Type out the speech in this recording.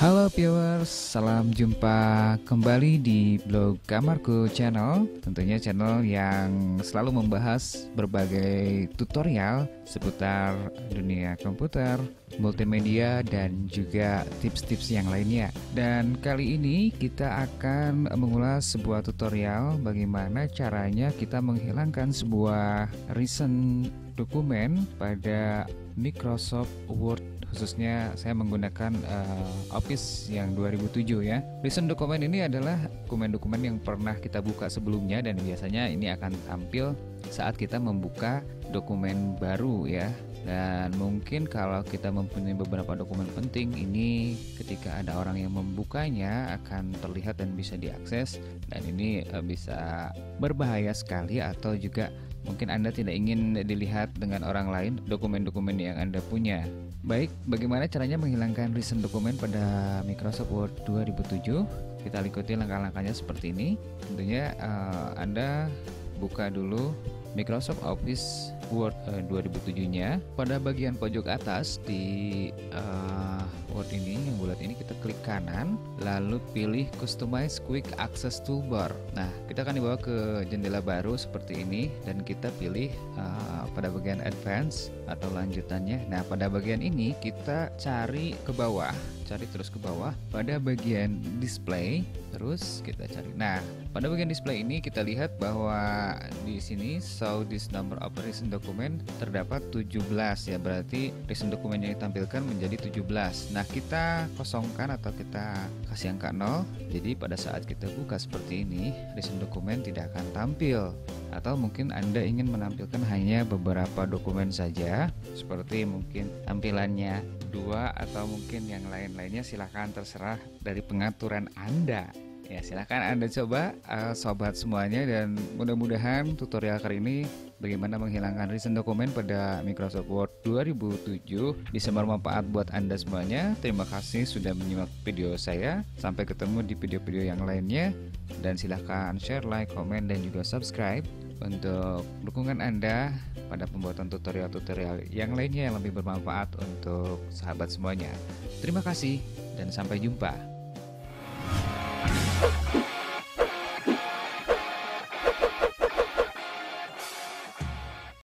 Halo viewers, salam jumpa kembali di blog Kamarku Channel. Tentunya channel yang selalu membahas berbagai tutorial seputar dunia komputer, multimedia, dan juga tips-tips yang lainnya. Dan kali ini kita akan mengulas sebuah tutorial bagaimana caranya kita menghilangkan sebuah recent dokumen pada Microsoft Word, khususnya saya menggunakan Office yang 2007 ya. Recent dokumen ini adalah dokumen-dokumen yang pernah kita buka sebelumnya, dan biasanya ini akan tampil saat kita membuka dokumen baru ya. Dan mungkin kalau kita mempunyai beberapa dokumen penting, ini ketika ada orang yang membukanya akan terlihat dan bisa diakses, dan ini bisa berbahaya sekali, atau juga mungkin Anda tidak ingin dilihat dengan orang lain dokumen-dokumen yang Anda punya. Baik, bagaimana caranya menghilangkan recent dokumen pada Microsoft Word 2007? Kita ikuti langkah-langkahnya seperti ini. Tentunya Anda buka dulu Microsoft Office Word 2007-nya. Pada bagian pojok atas di Word ini, yang bulat ini, kita klik kanan, lalu pilih Customize Quick Access Toolbar. Nah, kita akan dibawa ke jendela baru seperti ini, dan kita pilih pada bagian Advanced atau lanjutannya. Nah, pada bagian ini kita cari ke bawah, cari terus ke bawah pada bagian Display, terus kita cari. Nah, pada bagian Display ini kita lihat bahwa di sini show this number of recent document terdapat 17 ya, berarti recent dokumen yang ditampilkan menjadi 17. Nah, kita kosongkan atau kita kasih angka 0. Jadi pada saat kita buka seperti ini, recent dokumen tidak akan tampil. Atau mungkin Anda ingin menampilkan hanya beberapa dokumen saja, seperti mungkin tampilannya 2 atau mungkin yang lain-lainnya, silahkan, terserah dari pengaturan Anda. Ya, silahkan Anda coba sobat semuanya, dan mudah-mudahan tutorial kali ini bagaimana menghilangkan recent dokumen pada Microsoft Word 2007 bisa bermanfaat buat Anda semuanya. Terima kasih sudah menyimak video saya. Sampai ketemu di video-video yang lainnya, dan silahkan share, like, komen, dan juga subscribe untuk dukungan Anda pada pembuatan tutorial-tutorial yang lainnya yang lebih bermanfaat untuk sahabat semuanya. Terima kasih dan sampai jumpa.